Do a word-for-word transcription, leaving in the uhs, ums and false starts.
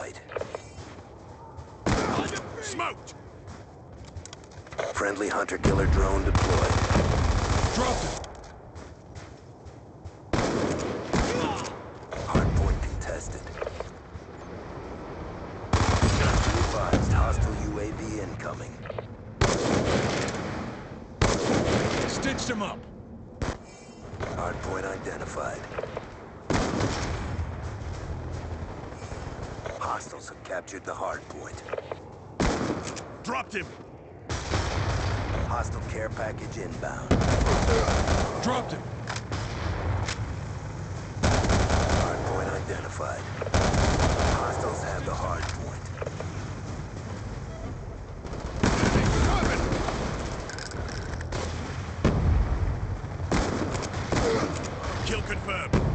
sight. Smoked! Friendly hunter-killer drone deployed. Dropped it! Hardpoint contested. Advised, hostile U A V incoming. Stitched him up! Hardpoint identified. Hostiles have captured the hardpoint. Dropped him! Hostile care package inbound. Dropped him! Hardpoint identified. Hostiles have the hardpoint. Kill confirmed.